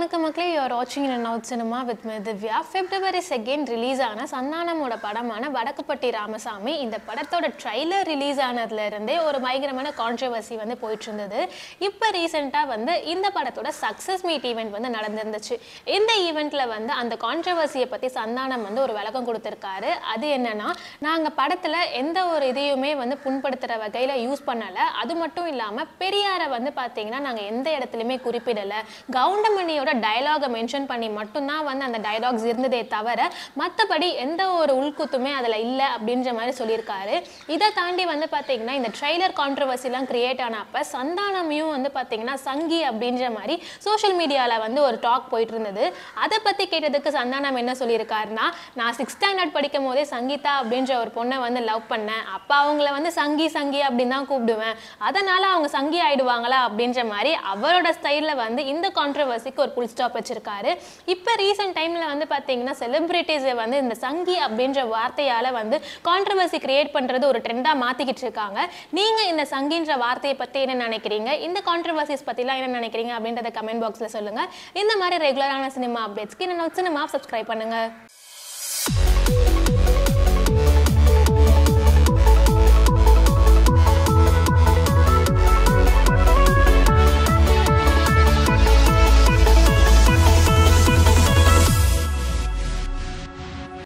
வணக்கம் மக்களே, you are watching Inandoutcinema with me Divya. February 2nd release ஆன சந்தானமோட படமான வடக்குப்பட்டி ராமசாமி. இந்த படத்தோட ட்ரைலர் ரிலீஸ் ஆனதுல இருந்தே ஒரு பயங்கரமான கான்ட்ரோவர்சி வந்து போயிட்டு இருந்தது. இப்போ ரீசெண்டா வந்து இந்த படத்தோட சக்சஸ் மீட் ஈவென்ட் வந்து நடந்துருந்துச்சு. இந்த ஈவெண்ட்ல வந்து அந்த கான்ட்ரோவர்சியை பத்தி சந்தானம் வந்து ஒரு விளக்கம் கொடுத்திருக்காரு. அது என்னன்னா, நாங்க படத்துல எந்த ஒரு இதையுமே வந்து புண்படுத்துற வகையில யூஸ் பண்ணல. அது மட்டும் இல்லாம பெரியாரை வந்து பாத்தீங்கன்னா நாங்க எந்த இடத்துலயுமே குறிப்பிடல. கவுண்டமணியோட டயலாகை மென்ஷன் பண்ணி மட்டும்தான் வந்து அந்த டயலாக்ஸ் இருந்ததே தவிர மற்றபடி எந்த ஒரு உள்குத்துமே அதில் இல்லை அப்படின்ற மாதிரி சொல்லியிருக்காரு. இதை தாண்டி வந்து பார்த்தீங்கன்னா இந்த ட்ரெய்லர் கான்ட்ரவர்சிலாம் கிரியேட் ஆனப்போ சந்தானமையும் வந்து பார்த்தீங்கன்னா சங்கி அப்படின்ற மாதிரி சோஷியல் மீடியாவில் வந்து ஒரு டாக் போயிட்டு இருந்தது. அதை பற்றி கேட்டதுக்கு சந்தானம் என்ன சொல்லியிருக்காருன்னா, நான் 6th ஸ்டாண்டர்ட் படிக்கும் போதே சங்கீதா அப்படின்ற ஒரு பொண்ணை வந்து லவ் பண்ணேன். அப்போ அவங்கள வந்து சங்கி சங்கி அப்படின்னு தான் கூப்பிடுவேன். அதனால அவங்க சங்கி ஆயிடுவாங்களா அப்படின்ற மாதிரி அவரோட ஸ்டைலில் வந்து இந்த கான்ட்ரோவர்சிக்கு ஒரு புல் ஸ்டாப் வச்சிருக்காரு. இப்போ ரீசெண்ட் டைம்ல வந்து பார்த்தீங்கன்னா செலிபிரிட்டிஸை வந்து இந்த சங்கி அப்படின்ற வார்த்தையால வந்து கான்ட்ரோவர்சி கிரியேட் பண்றது ஒரு ட்ரெண்டா மாத்திக்கிட்டு இருக்காங்க. நீங்க இந்த சங்கின்ற வார்த்தையை பத்தி என்ன நினைக்கிறீங்க? இந்த கான்ட்ரோவர்சிஸ் பத்திலாம் என்ன நினைக்கிறீங்க அப்படின்றத கமெண்ட் பாக்ஸ்ல சொல்லுங்க. இந்த மாதிரி ரெகுலரான சினிமா அப்டேட்ஸ்க்கு Inandoutcinema சப்ஸ்கிரைப் பண்ணுங்க.